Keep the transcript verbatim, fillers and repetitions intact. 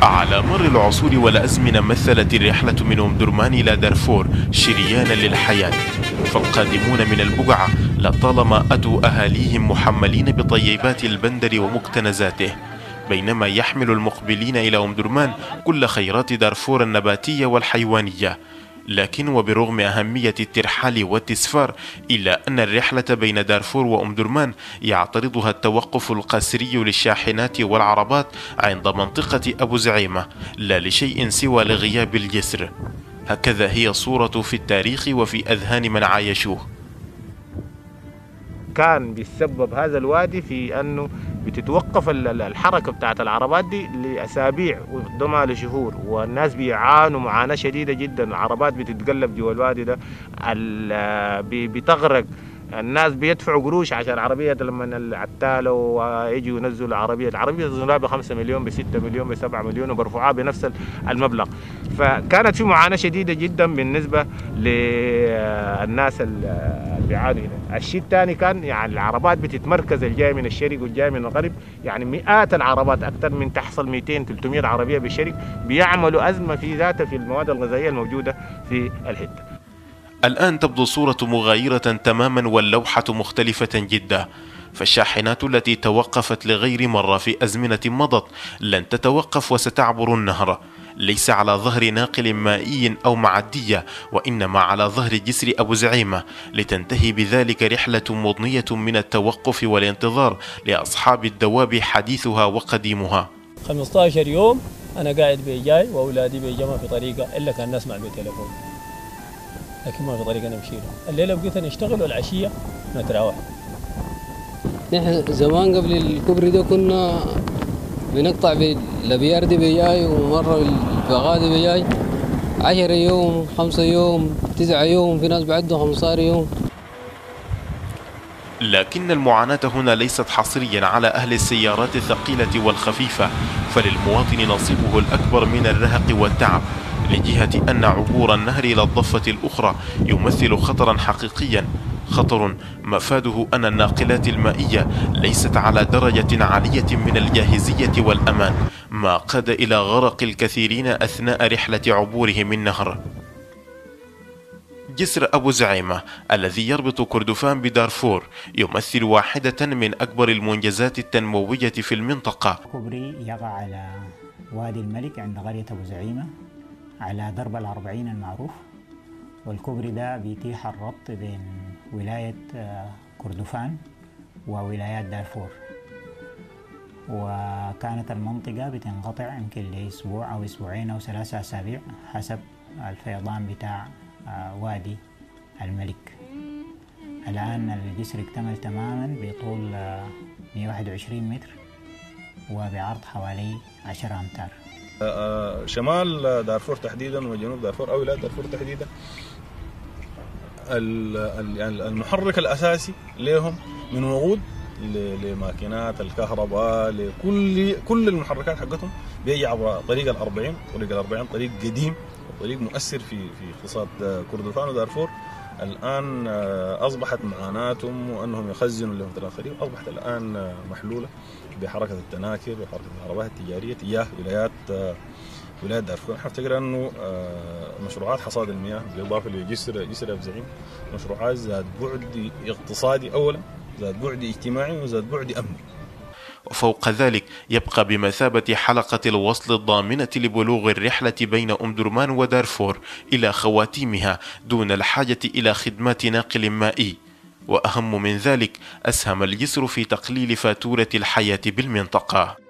على مر العصور والأزمنة مثلت الرحلة من أم درمان إلى دارفور شريانا للحياة، فالقادمون من البقعة لطالما أتوا أهاليهم محملين بطيبات البندر ومكتنزاته، بينما يحمل المقبلين إلى أم درمان كل خيرات دارفور النباتية والحيوانية. لكن وبرغم أهمية الترحال والتسفار إلا أن الرحلة بين دارفور وأم درمان يعترضها التوقف القسري للشاحنات والعربات عند منطقة أبو زعيمة، لا لشيء سوى لغياب الجسر. هكذا هي الصورة في التاريخ وفي أذهان من عايشوه. كان بيسبب هذا الوادي في أنه بتتوقف الحركة بتاعت العربات دي لأسابيع وقدامها لشهور، والناس بيعانوا معاناة شديدة جدا. العربات بتتقلب جوا الوادي ده، بتغرق، الناس بيدفعوا قروش عشان العربية لما العتالة ويجوا ينزلوا العربية، العربية ينزلوها بخمسة مليون بستة مليون بسبعة مليون وبرفعوها بنفس المبلغ. فكانت في معاناة شديدة جدا بالنسبة للناس اللي بيعانوا هنا. الشيء الثاني كان يعني العربات بتتمركز، الجاي من الشرق والجاي من الغرب، يعني مئات العربات، أكثر من تحصل مئتين ثلاثمئة عربية بالشرق، بيعملوا أزمة في ذاتها في المواد الغذائية الموجودة في الحتة. الآن تبدو الصورة مغايرة تماما واللوحة مختلفة جدا، فالشاحنات التي توقفت لغير مرة في أزمنة مضت لن تتوقف وستعبر النهر، ليس على ظهر ناقل مائي أو معدية، وإنما على ظهر جسر أبو زعيمة، لتنتهي بذلك رحلة مضنية من التوقف والانتظار لأصحاب الدواب حديثها وقديمها. خمسة عشر يوم أنا قاعد بيجاي وأولادي بيجمع في طريقة إلا كان نسمع بالتليفون، لكن ما في طريقة نمشي له. الليلة بقيت نشتغل والعشية نتراوح. نحن زمان قبل الكوبري ده كنا بنقطع بالابيار دي بيجاي، ومرة بالبغادي بيجاي عشرة يوم، خمسة يوم، تسعة يوم، في ناس بعدوا خمسة عشر يوم. لكن المعاناة هنا ليست حصريا على أهل السيارات الثقيلة والخفيفة، فللمواطن نصيبه الأكبر من الرهق والتعب، لجهة أن عبور النهر إلى الضفة الأخرى يمثل خطرا حقيقيا، خطر مفاده أن الناقلات المائية ليست على درجة عالية من الجاهزية والأمان، ما قاد إلى غرق الكثيرين أثناء رحلة عبورهم النهر. جسر أبو زعيمة الذي يربط كردفان بدارفور يمثل واحدة من أكبر المنجزات التنموية في المنطقة. كوبري يقع على وادي الملك عند قرية أبو زعيمة على درب الأربعين المعروف، والكوبري ده بيتيح الربط بين ولاية كردفان وولايات دارفور، وكانت المنطقة بتنقطع يمكن لأسبوع أو أسبوعين أو ثلاثة أسابيع حسب الفيضان بتاع وادي الملك. الآن الجسر اكتمل تماما بطول مئة وواحد وعشرين متر وبعرض حوالي عشرة أمتار. شمال دارفور تحديدا وجنوب دارفور او ولاية دارفور تحديدا المحرك الاساسي لهم من وقود لماكينات الكهرباء، لكل كل المحركات حقتهم بيجي عبر طريق الأربعين. طريق الأربعين طريق قديم وطريق مؤثر في في اقتصاد كردفان ودارفور. الان اصبحت معاناتهم وانهم يخزنوا لهم تراخيص اصبحت الان محلوله بحركه التناكر وحركه العربات التجاريه تجاه ولايات ولايات دارفور. نحن نفتكر انه مشروعات حصاد المياه بالاضافه لجسر جسر ابو زعيم مشروعات ذات بعد اقتصادي اولا، ذات بعد اجتماعي، وذات بعد امني. وفوق ذلك يبقى بمثابة حلقة الوصل الضامنة لبلوغ الرحلة بين أم درمان ودارفور إلى خواتيمها دون الحاجة إلى خدمات ناقل مائي. وأهم من ذلك أسهم الجسر في تقليل فاتورة الحياة بالمنطقة.